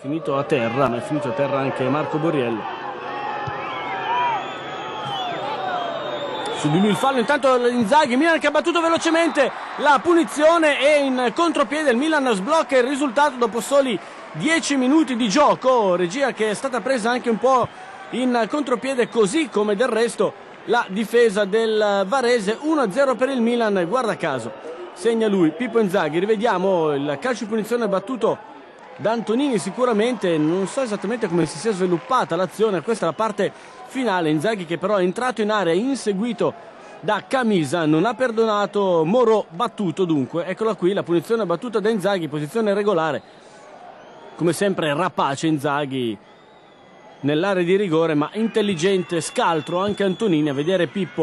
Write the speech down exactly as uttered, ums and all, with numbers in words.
finito a terra, ma è finito a terra anche Marco Borriello. Su di lui il fallo, intanto Inzaghi, Milan che ha battuto velocemente la punizione e in contropiede il Milan sblocca il risultato dopo soli dieci minuti di gioco. Regia che è stata presa anche un po' in contropiede, così come del resto la difesa del Varese. Uno a zero per il Milan, guarda caso segna lui, Pippo Inzaghi. Rivediamo il calcio di punizione battuto da Antonini, sicuramente non so esattamente come si sia sviluppata l'azione, questa è la parte finale. Inzaghi che però è entrato in area inseguito da Camisa, non ha perdonato Morò, battuto dunque. Eccola qui la punizione battuta da Inzaghi, posizione regolare, come sempre rapace Inzaghi nell'area di rigore, ma intelligente, scaltro anche Antonini. A vedere Pippo